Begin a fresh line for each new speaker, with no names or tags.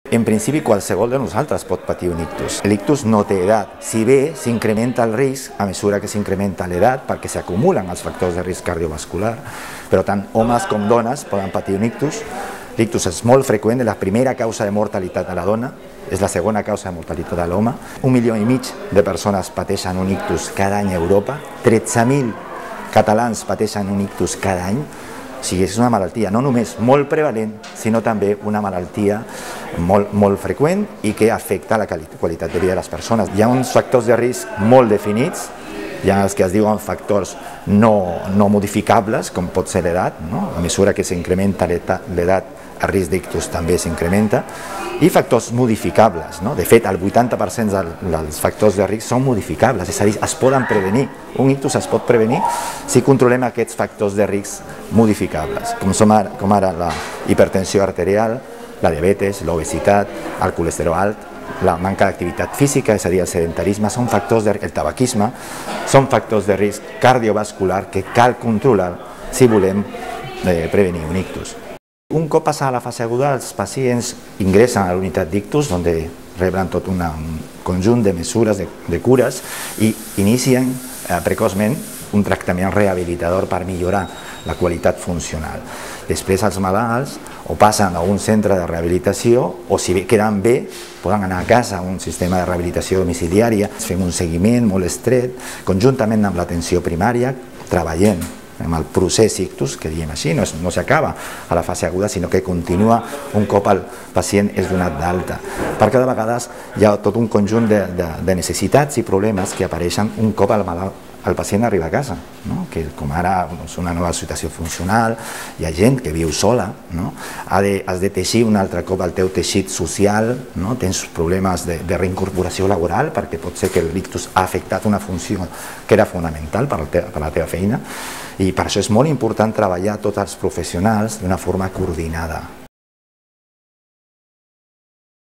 En principi, qualsevol de nosaltres pot patir un ictus. L'ictus no té edat. Si bé s'incrementa el risc a mesura que s'incrementa l'edat perquè s'acumulen els factors de risc cardiovascular, però tant homes com dones poden patir un ictus. L'ictus és molt freqüent, és la primera causa de mortalitat de la dona, és la segona causa de mortalitat de l'home. 1,5 milió de persones pateixen un ictus cada any a Europa, 13.000 catalans pateixen un ictus cada any. O sigui, és una malaltia no només molt prevalent, sinó també una malaltia molt freqüent i que afecta la qualitat de vida de les persones. Hi ha uns factors de risc molt definits, hi ha els que es diuen factors no modificables, com pot ser l'edat, no? A mesura que s'incrementa l'edat, el risc d'ictus també s'incrementa, i factors modificables, no? De fet, el 80% dels factors de risc són modificables, és a dir, es poden prevenir. Un ictus es pot prevenir si controlem aquests factors de risc modificables, com ara la hipertensió arterial, la diabetes, l'obesitat, el colesterol alt, la manca d'activitat física, és a dir, el sedentarisme, són factors el tabaquisme, són factors de risc cardiovascular que cal controlar si volem prevenir un ictus. Un cop passada la fase aguda, els pacients ingressen a la unitat d'ictus, on reben tot un conjunt de mesures, de cures, i inicien precoçment un tractament rehabilitador per millorar la qualitat funcional. Després els malalts o passen a un centre de rehabilitació o si queden bé poden anar a casa a un sistema de rehabilitació domiciliària. Fem un seguiment molt estret, conjuntament amb l'atenció primària, treballant amb el procés ictus, que diem així, no s'acaba a la fase aguda, sinó que continua un cop el pacient és donat d'alta. Perquè de vegades hi ha tot un conjunt de necessitats i problemes que apareixen un cop el pacient arriba a casa, que com ara és una nova situació funcional, hi ha gent que viu sola, has de teixir un altre cop el teu teixit social, tens problemes de reincorporació laboral perquè pot ser que l'ictus ha afectat una funció que era fonamental per la teva feina, i per això és molt important treballar tots els professionals d'una forma coordinada.